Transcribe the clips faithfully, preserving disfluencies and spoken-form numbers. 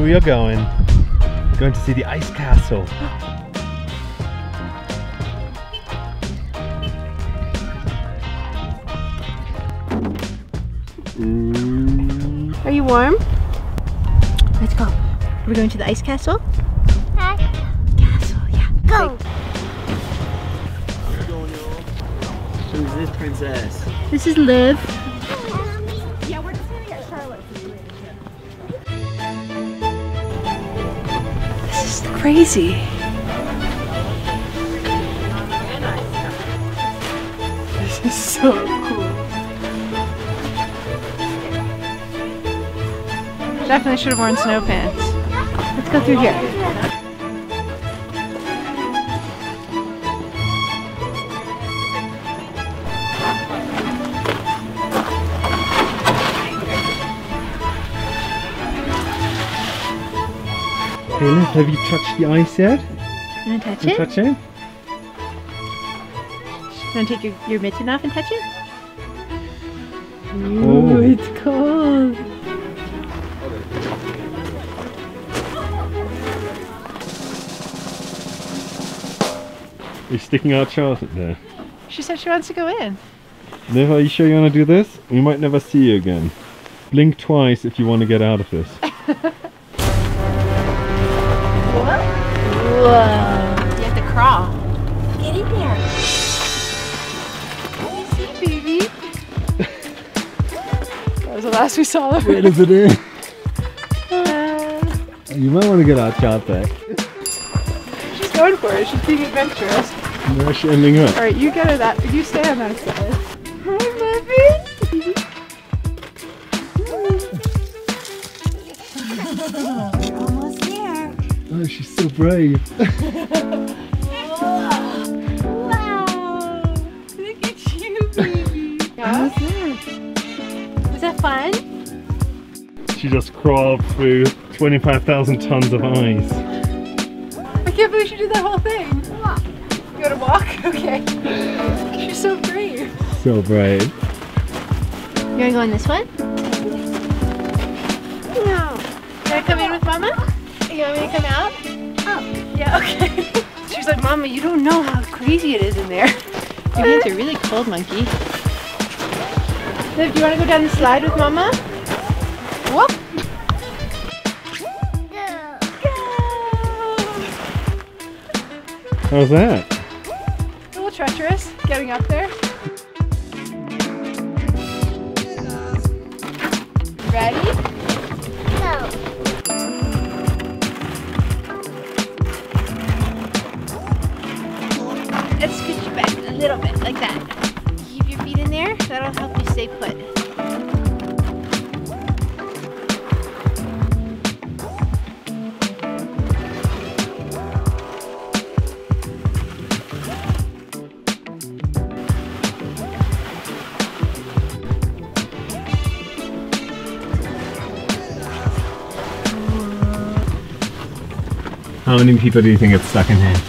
we are going. We're going to see the ice castle. Mm. Are you warm? Let's go. Are we going to the ice castle? Hi. Castle, yeah. Go. Who's this princess? This is Liv. Yeah, we're just gonna get Charlotte. This is crazy. This is so cool. Definitely should have worn snow pants. Let's go through here. Hey Liv, have you touched the ice yet? You wanna touch Can you it? touch it? You wanna take your, your mitten off and touch it? Oh. Ooh, it's cold. You're sticking out Charlotte there. She said she wants to go in. Liv, are you sure you want to do this? We might never see you again. Blink twice if you want to get out of this. Whoa. You have to crawl. Get in there. See, baby. That was the last we saw of her. Where does it in? Uh, You might want to get out Charlotte. she's going for it. She's being adventurous. Where's she ending up? Alright, you get her that. You stay on that side. Hi, Muffin. Almost there. Oh, she's so brave. Wow. Look at you, baby. Almost there. Was that fun? She just crawled through twenty-five thousand tons of ice. I can't believe she did that whole thing. Walk. You gotta walk? Okay. She's so brave. So brave. You wanna go on this one? No. You wanna come in with Mama? You want me to come out? Oh. Yeah, okay. She's like, Mama, you don't know how crazy it is in there. Your hands are really cold, monkey. Liv, do you want to go down the slide with Mama? Whoop! Go. How's that? A little treacherous getting up there. Ready? Go. Let's scoot you back a little bit, like that. Keep your feet in there. That'll help you stay put. How many people do you think it's stuck in here?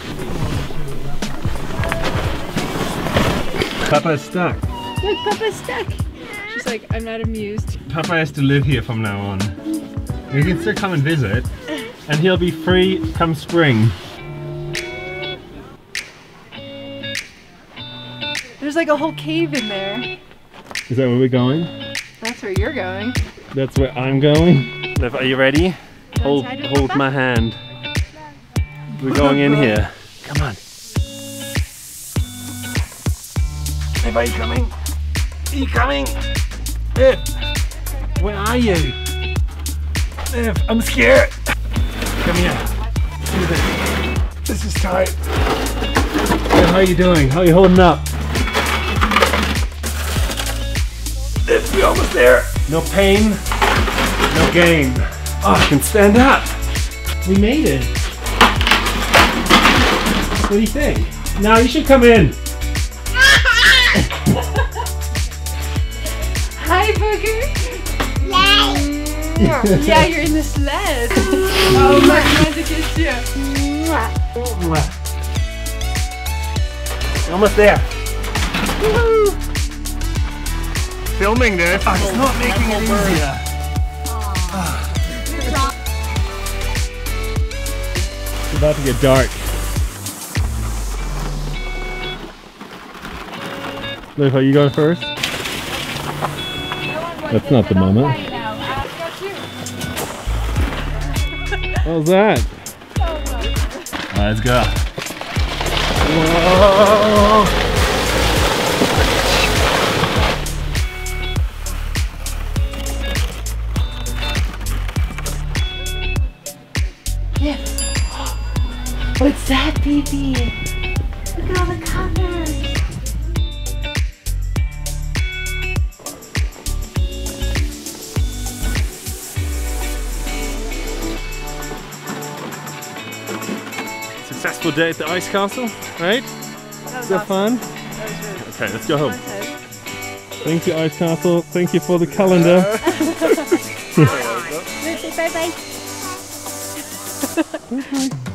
Papa's stuck. Look, Papa's stuck. She's like, I'm not amused. Papa has to live here from now on. You can still come and visit, and he'll be free come spring. There's like a whole cave in there. Is that where we're going? That's where you're going. That's where I'm going. Liv, are you ready? Hold, outside with hold Papa? my hand. We're going in here. Come on. Liv, are you coming? Are you coming? Liv, where are you? Liv, I'm scared. Come here. Do this. This is tight. Liv, how are you doing? How are you holding up? Liv, we're almost there. No pain, no gain. Oh, I can stand up. We made it. What do you think? Now you should come in. Hi, Booger. Yay. Yeah, you're in the sled. Oh, my God, to kiss you. Almost there. Woohoo! Filming this. Oh, it's not making it easier. It's about to get dark. Liv, are you going first? That's not the moment. What was that? Alright, let's go. Whoa! Yeah. What's that, baby? Look at all the colors. Successful day at the ice castle, right? That was So awesome. fun. That was really Okay, let's go home. fun. Thank you, ice castle. Thank you for the calendar. Bye bye. Bye-bye.